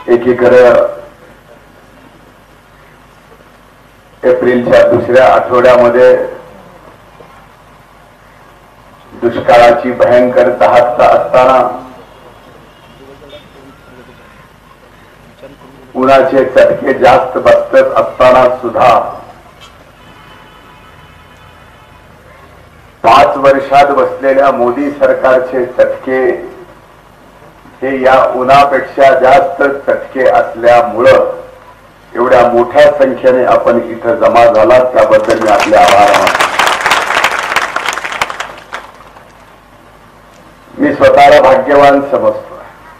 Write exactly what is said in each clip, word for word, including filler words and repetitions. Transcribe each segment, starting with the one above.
एकीकडे एप्रिलच्या दुसऱ्या आठवड्यामध्ये दुष्काळाची भयंकर दाहकता असताना उन्हाचे चटके जास्त बसत असताना सुद्धा पाच वर्षात बसलेल्या मोदी सरकारचे चटके हे या उन्हापेक्षा जास्त चटके असल्यामुळं एवढ्या मोठ्या संख्येने आपण इथं जमा झाला त्याबद्दल मी आपले आभार मानतो. मी स्वतःला भाग्यवान समजतो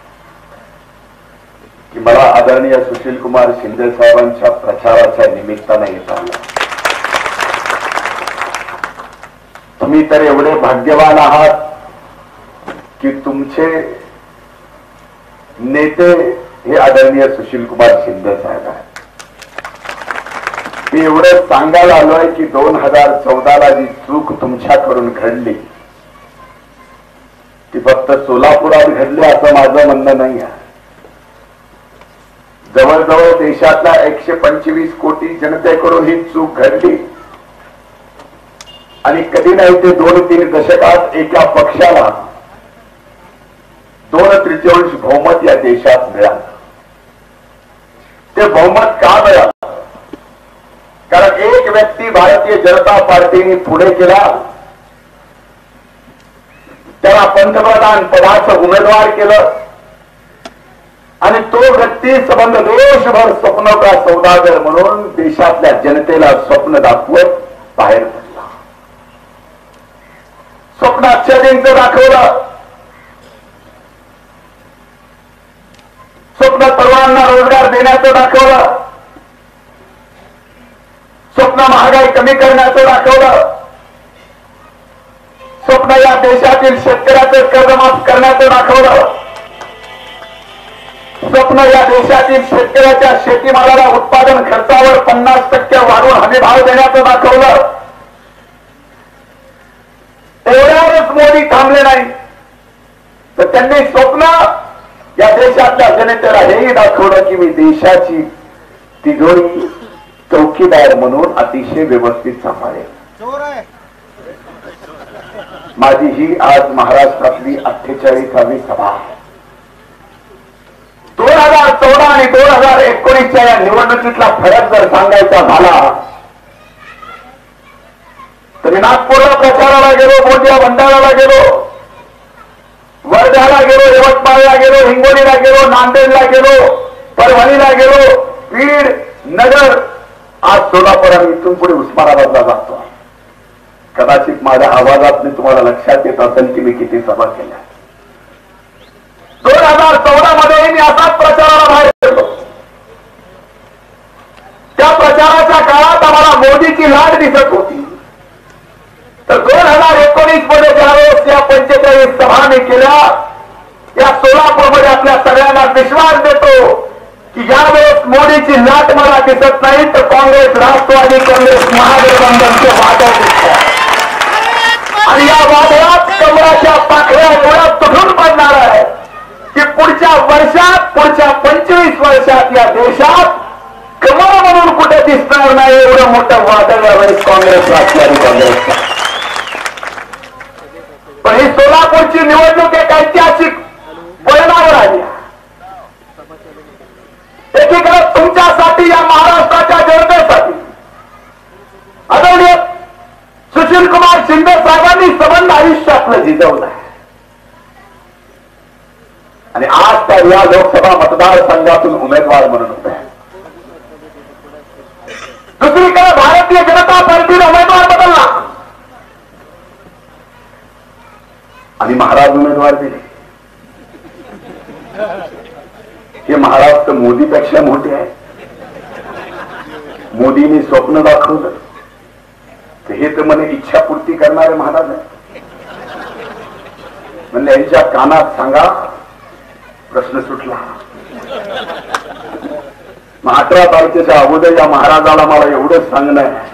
की मला आदरणीय सुशील कुमार शिंदे साहेबांच्या प्रचाराच्या निमित्ताने येत आलं. तुम्ही तर एवढे भाग्यवान आहात की तुमचे नेते हे आदरणीय सुशील कुमार शिंदे साहेब आहेत. मी एवढं सांगायला आलोय की दोन हजार चौदाला जी चूक तुमच्याकडून घडली ती फक्त सोलापुरात घडली असं माझं म्हणणं नाही आहे. जवळजवळ देशातल्या एकशे पंचवीस कोटी जनतेकडून ही चूक घडली आणि कधी नाही ते दोन तीन दशकात एका पक्षाला दोन तृतीयांश बहुमत या देशात मिळालं. ते बहुमत का मिळालं? कारण एक व्यक्ती भारतीय जनता पार्टीने पुढे केला, त्याला पंतप्रधान पदाचं उमेदवार केलं आणि तो व्यक्ती संबंध देशभर स्वप्नोका सौदागर म्हणून देशातल्या जनतेला स्वप्न दाखवत बाहेर पडला. स्वप्न आच्छादींचं दाखवलं, स्वप्न तरुणांना रोजगार देण्याचं दाखवलं, स्वप्न महागाई कमी करण्याचं दाखवलं, स्वप्न या देशातील शेतकऱ्याचं कर्जमाफ करण्याचं दाखवलं, स्वप्न या देशातील शेतकऱ्याच्या शेतीमालाला उत्पादन खर्चावर पन्नास टक्के वाढवून हमी भाव देण्याचं दाखवलं. एवढ्यावरच मोदी थांबले नाही तर त्यांनी स्वप्न या देशातल्या जनतेला हेही दाखवलं की मी देशाची तिजोरी चौकीदार म्हणून अतिशय व्यवस्थित सांभाळेल. माझी ही आज महाराष्ट्रातली अठ्ठेचाळीसावी सभा आहे. दोन हजार चौदा आणि दोन हजार एकोणीसच्या या निवडणुकीतला फरक जर सांगायचा झाला तर मी नागपूरला प्रचाराला गेलो, गोंदिया भंडाराला गेलो, वर्ध्याला गेलो, यवतमाळला गेलो, हिंगोलीला गेलो, नांदेडला गेलो, परभणीला गेलो, बीड, नगर, आज सोलापूर आणि इथून पुढे उस्मानाबादला जातो. कदाचित माझ्या आवाजात मी तुम्हाला लक्षात येत असेल की मी किती सभा केल्या. दोन हजार चौदा मध्ये मी असाच प्रचाराला बाहेर पडलो. त्या प्रचाराच्या काळात आम्हाला मोदीची लाट दिसत होती. तर दोन हजार एकोणीस मध्ये ज्यावेळेस या पंचेचाळीस सभा मी केल्या, या सोलापूरमध्ये आपल्या सगळ्यांना विश्वास देतो की यावेळेस मोदीची लाट मला दिसत नाही तर काँग्रेस, राष्ट्रवादी काँग्रेस महागठबंधनचे वादळ दिसतात आणि या वादळात कमळाच्या पाकळ्या डोळ्यात तुटून पडणार आहे की पुढच्या वर्षात, पुढच्या पंचवीस वर्षात या देशात कमळ म्हणून कुठे दिसणार नाही एवढं मोठं वादळ यावेळेस काँग्रेस, राष्ट्रवादी काँग्रेसचा. पण ही सोलापूरची निवडणूक एक ऐतिहासिक वळणावर आली. एकीकडे तुमच्यासाठी, या महाराष्ट्राच्या जनतेसाठी आदरणीय सुशील कुमार शिंदे साहेबांनी संबंध आयुष्यातलं झिजवलं आहे आणि आज त्या या लोकसभा मतदारसंघातून उमेदवार म्हणून उभे आहेत. दुसरीकडे भारतीय जनता पार्टीने उमेदवार बदलला आणि महाराज उमेदवार दिले. हे महाराज तर मोदीपेक्षा मोठे आहे. मोदींनी स्वप्न दाखवलं तर हे तर म्हणे इच्छापूर्ती करणारे महाराज आहे. म्हणजे यांच्या कानात सांगा, प्रश्न सुटला. मग अठरा तारखेच्या अगोदर या महाराजाला मला एवढंच सांगणं आहे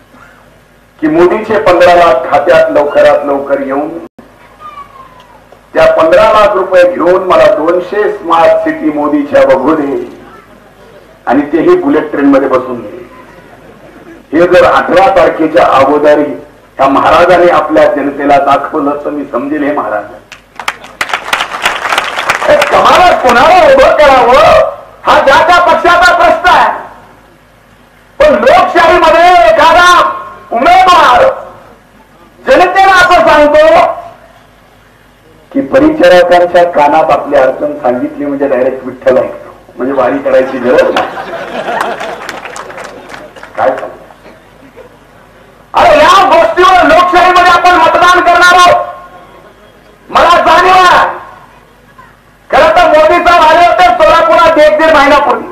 की मोदीचे पंधरा लाख खात्यात लवकरात लवकर येऊन त्या पंधरा लाख रुपये घेऊन मला दोनशे स्मार्ट सिटी मोदीच्या बघू दे आणि तेही बुलेट ट्रेन मध्ये बसून दे. हे जर अठरा तारखेच्या अगोदर ह्या महाराजांनी आपल्या जनतेला दाखवलं तर मी समजेल हे महाराज कमाला कोणाला उभं करावं हा ज्या त्या पक्षाचा प्रश्न आहे. पण लोकशाहीमध्ये एखादा उमेदवार जनतेला असं सांगतो की परिचारकांच्या कानात आपली अडचण सांगितली म्हणजे डायरेक्ट विठ्ठल ऐकतो, म्हणजे वारी करायची गरज नाही. काय सांगतो? अरे या गोष्टीवर लोकशाहीमध्ये आपण मतदान करणार आहोत. मला जाणीव आहे खरं तर मोदी साहेब आले होते सोलापुरात एक दीड महिन्यापूर्वी.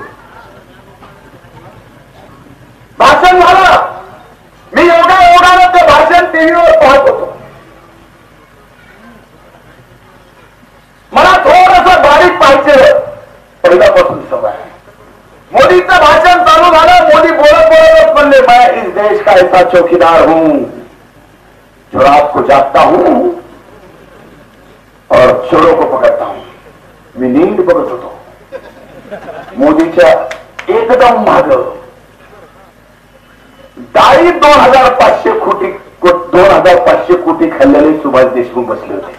भाषण झालं. मी एवढ्या एवढ्यानं ते भाषण टीव्हीवर पाहत होतो. मला थोडंसं बारीक पाहिजे पहिल्यापासून सवय. मोदीचं भाषण चालू झालं. मोदी बोलत बोलतच म्हणले मैं इस देश का ऐसा चौकीदार हूं जो रात को जागता हूं और चोरों को पकड़ता हूं. मी नींद बघत होतो. मोदीच्या एकदम माग डाळी दोन हजार पाचशे कोटी दोन हजार पाचशे कोटी खाल्लेले सुभाष देशमुख बसले होते.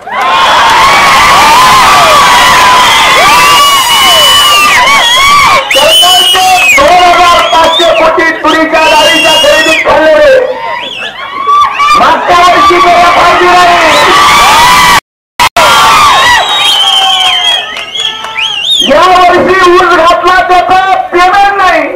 दोन हजार पाचशे कोटी तुरीच्या डाळीच्या खरेदीत खाल्लेले मागच्या वर्षी पाहिजे नाही. या वर्षी ऊस घातला त्याचा पेमेंट नाही.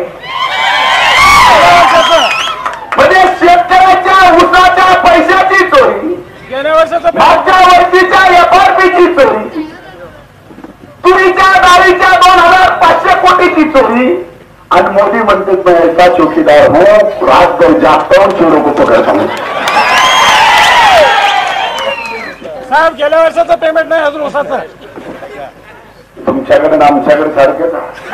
म्हणजे शेतकऱ्याच्या ऊसाच्या पैशाची चोरी, मागच्या वर्षीच्या एफआरपीची चोरी, तुरीच्या डाळीच्या दोन हजार पाचशे कोटीची चोरी. आणि मोदी म्हणते मैं ऐसा चौकीदार हूं रात भर जागता हूं चोरों को पकडता हूं. साहेब गेल्या वर्षाचं पेमेंट नाही अजून ऊसाचं. तुमच्याकडे आमच्याकडे सारखेच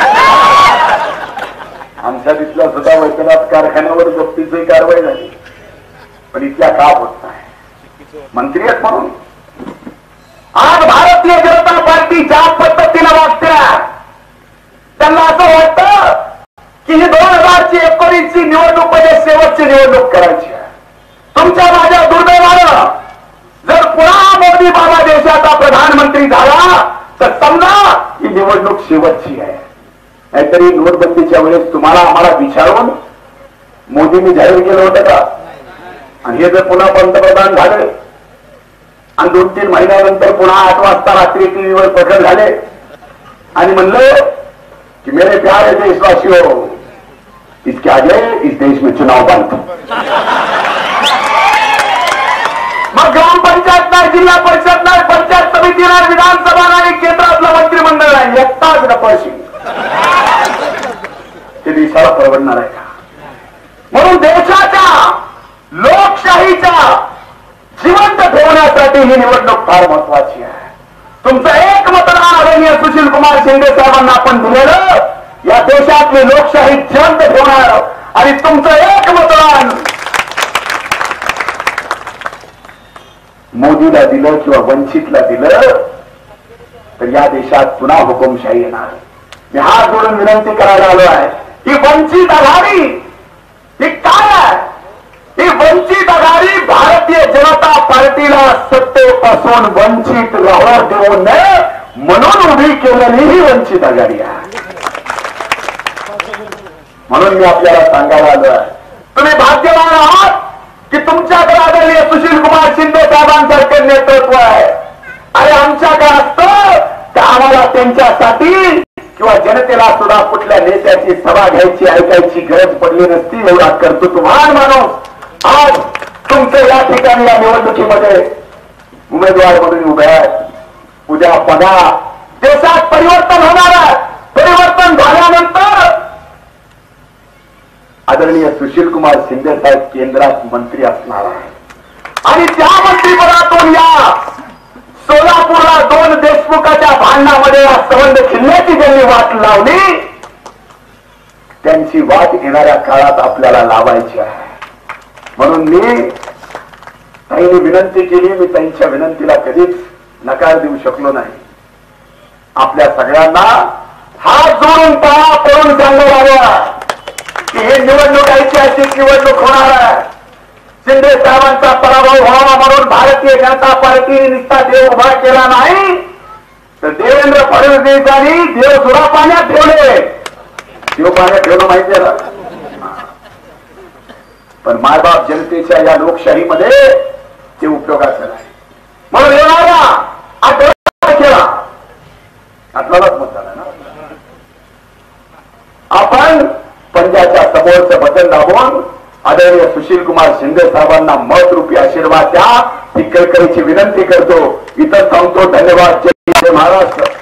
आमच्या तिथल्या सुद्धा वैद्यनाथ कारखान्यावर जप्तीची कारवाई झाली पण इथल्या का होत नाही. मंत्री आहेत म्हणून आज भारतीय जनता पार्टी ज्या पद्धतीनं वागते त्यांना असं वाटतं की ही दोन हजारची एकोणीसची निवडणूक म्हणजे शेवटची निवडणूक करायची आहे. तुमच्या माझ्या दुर्दैवानं जर पुन्हा मोदी बाबा देशाचा प्रधानमंत्री झाला तर समजा ही निवडणूक शेवटची आहे. नाहीतरी नोटबंदीच्या वेळेस तुम्हाला आम्हाला विचारून मोदींनी जाहीर केलं होतं का? आणि हे जर पुन्हा पंतप्रधान झाले आणि दोन तीन महिन्यानंतर पुन्हा आठ वाजता रात्री टीव्हीवर प्रकट झाले आणि म्हणलं कि मेरे प्यारे देशवासियों इसके आगे इस देश में चुनाव बंद. मग ग्रामपंचायत नाही, जिल्हा परिषद नाही, पंचायत समिती नाही, विधानसभा नाही, केंद्रातलं मंत्रिमंडळ नाही, एकटाच नपाशी. ते देशाला परवडणार आहे का? म्हणून देशाच्या लोकशाहीच्या जिवंत ठेवण्यासाठी ही निवडणूक फार महत्वाची आहे. तुमचं एक मतदान आदरणीय सुशील कुमार शिंदे साहेबांना आपण दिलेलं या देशातली लोकशाही जिवंत ठेवणार. आणि तुमचं एक मतदान मोदीला दिलं किंवा वंचितला दिलं तर या देशात पुन्हा हुकुमशाही येणार. मी हात जोडून विनंती करायला आलो आहे. ही वंचित आघाडी ही काय आहे? ही वंचित आघाडी भारतीय जनता पार्टीला सत्तेपासून वंचित राहू देऊ नये म्हणून उभी केलेली ही वंचित आघाडी आहे. म्हणून मी आपल्याला सांगायला आलो आहे तुम्ही भाग्यवान आहात की तुमच्याकडे आदरणीय सुशील कुमार शिंदे साहेबांसारखे नेतृत्व आहे. आणि आमच्याकडे असतं तर आम्हाला त्यांच्यासाठी किंवा जनतेला सुद्धा कुठल्या नेत्याची सभा घ्यायची ऐकायची गरज पडली नसती. एवढा कर्तृत्ववान माणूस आज तुमचे या ठिकाणी या निवडणुकीमध्ये उमेदवार म्हणून उभे आहेत. उद्या बघा देशात परिवर्तन होणार आहे. परिवर्तन झाल्यानंतर आदरणीय सुशील कुमार शिंदे साहेब केंद्रात मंत्री असणार आहे. आणि त्या मंत्रीपदातून या सोलापूरला दोन देशमुखाच्या भांडणामध्ये या संबंध खिल्ल्याची ज्यांनी वाट लावली त्यांची वाट येणाऱ्या काळात आपल्याला लावायची आहे. म्हणून मी ताईंनी विनंती केली. मी त्यांच्या विनंतीला कधीच नकार देऊ शकलो नाही. आपल्या सगळ्यांना हात जोडून पाया पडून सांगायला हवं की हे निवडणूक ऐतिहासिक निवडणूक होणार आहे. शिंदे साहेबांचा पराभव व्हावा म्हणून भारतीय जनता पार्टीने नुसता देव उभा केला नाही तर देवेंद्र फडणवीसांनी देव सुद्धा पाण्यात ठेवले. देव पाण्यात ठेवलं माहिती आहे ना. पण मायबाप जनतेच्या या लोकशाहीमध्ये ते उपयोगाचं नाही. म्हणून येणारा आठवडा केला आपल्यालाच मत झालं ना. आपण पंजाच्या समोरचं बटन दाबून आदरणीय सुशील कुमार शिंदे साहेबांना मत रूपी आशीर्वाद द्या ही कळकळीची विनंती करतो. इथं थांबतो. धन्यवाद. जय महाराष्ट्र.